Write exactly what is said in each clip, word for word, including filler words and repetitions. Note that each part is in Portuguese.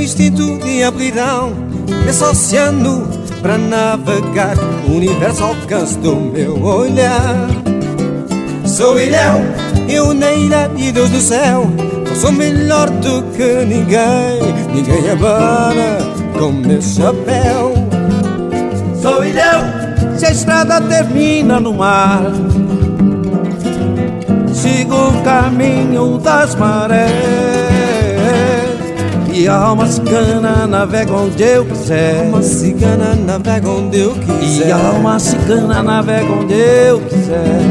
um instinto de amplidão, esse oceano para navegar, o universo ao alcance do meu olhar. Sou Ilhéu, eu na ilha e Deus no céu, eu sou melhor do que ninguém, ninguém abana com meu chapéu. Sou Ilhéu, se a estrada termina no mar, sigo o caminho das marés, e a alma cigana navega onde eu quiser. A alma cigana navega onde eu quiser. E a alma cigana navega onde eu quiser.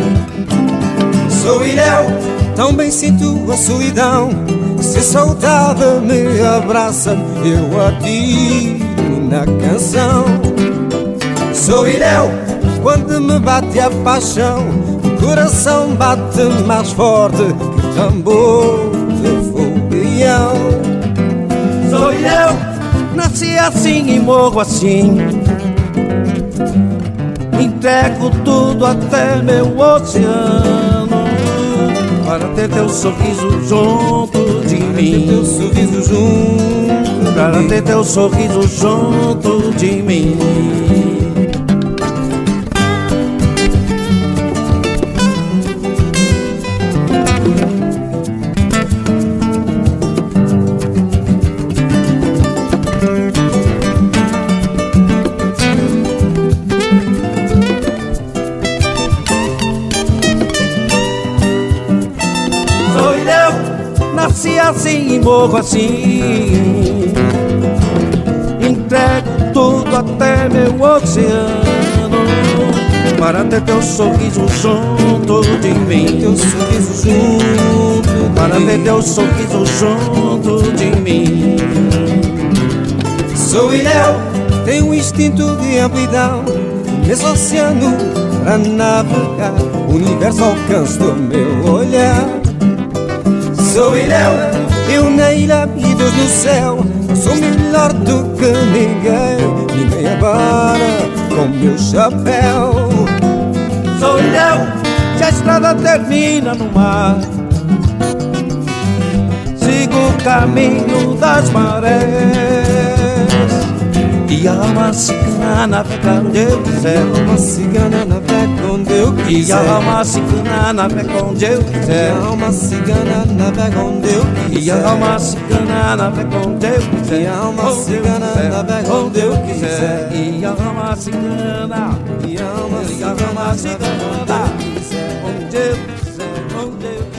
Sou Ilhéu, tão bem sinto a solidão, se a saudade me abraça, eu atiro na canção. Sou Ilhéu, quando me bate a paixão, o coração bate mais forte que tambor de fogueão. Sou Ilhéu, nasci assim e morro assim, entrego tudo até meu oceano, para ter teu sorriso junto de mim. Teu sorriso junto, para ter teu sorriso junto de mim. Nasci assim e morro assim, entrego tudo até meu oceano, para ter teu sorriso junto de mim. Teu sorriso junto, para ter teu sorriso junto de mim. Sou Ilhéu, tenho um instinto de amplidão, nesse oceano para navegar, o universo ao alcance do meu olhar. Sou Ilhéu, eu na ilha e Deus no céu, sou melhor do que ninguém, ninguém abana com meu chapéu. Sou Ilhéu, se a estrada termina no mar, sigo o caminho das marés, e a alma cigana navega onde eu quiser. A alma cigana navega onde eu quiser. E a alma cigana navega onde eu quiser. A alma cigana navega onde eu quiser. E a alma cigana navega onde eu quiser. E a alma cigana navega onde eu quiser. E a alma cigana, e a alma cigana navega onde eu quiser. onde eu quiser, onde eu quiser.